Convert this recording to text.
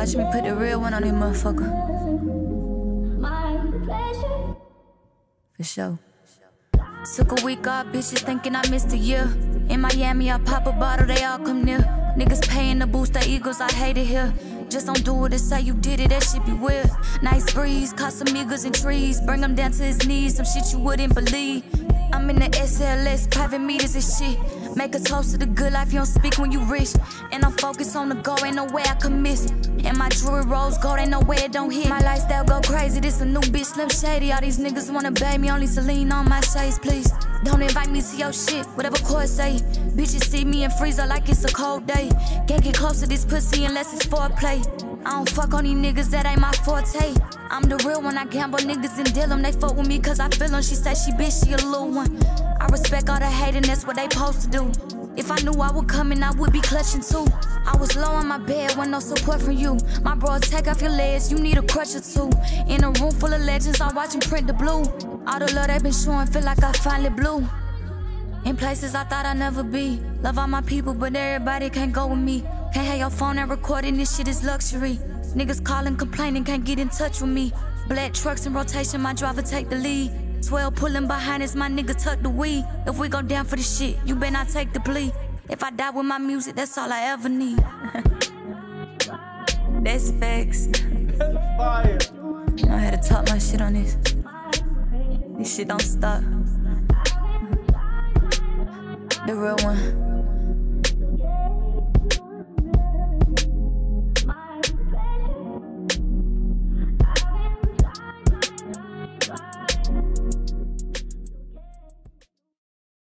Watch me put the real one on this motherfucker. For sure. Took a week off, bitches thinking I missed a year. In Miami, I pop a bottle, they all come near. Niggas paying to boost their egos, I hate it here. Just don't do it and say you did it, that shit be weird. Nice breeze, Casamigos and trees. Bring him down to his knees, some shit you wouldn't believe. I'm in the SLS, private meters and shit. Make a toast to the good life, you don't speak when you rich. And I'm focused on the goal, ain't no way I can miss. And my jewelry rose gold, ain't no way it don't hit. My lifestyle go crazy, this a new bitch, Slim Shady. All these niggas wanna bag me, only Celine on my shades, please. Don't invite me to your shit, whatever court say. Bitches see me and freeze up like it's a cold day. Can't get close to this pussy unless it's foreplay. I don't fuck on these niggas, that ain't my forte. I'm the real one, I gamble niggas and deal them. They fuck with me cause I feel them. She say she bitch, she a little one. I respect all the hating, that's what they supposed to do. If I knew I would come in, I would be clutching too. I was low on my bed with no support from you. My bro, take off your legs, you need a crutch or two. In a room full of legends, I watch them print the blue. All the love they been showing, feel like I finally blew. In places I thought I'd never be. Love all my people, but everybody can't go with me. Can't have your phone and recording, this shit is luxury. Niggas calling, complaining, can't get in touch with me. Black trucks in rotation, my driver take the lead. 12 pulling behind us, my nigga tuck the weed. If we go down for the shit, you better not take the plea. If I die with my music, that's all I ever need. That's facts. That's fire. You know I had to talk my shit on this. This shit don't stop. The real one.